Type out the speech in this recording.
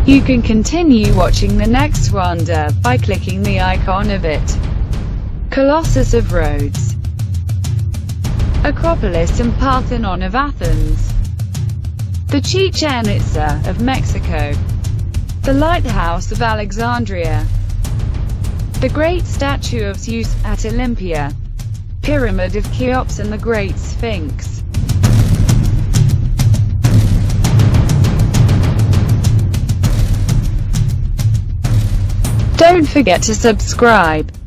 You can continue watching the next wonder by clicking the icon of it. Colossus of Rhodes, Acropolis and Parthenon of Athens, the Chichen Itza of Mexico, the Lighthouse of Alexandria, the Great Statue of Zeus at Olympia, Pyramid of Cheops and the Great Sphinx. Don't forget to subscribe.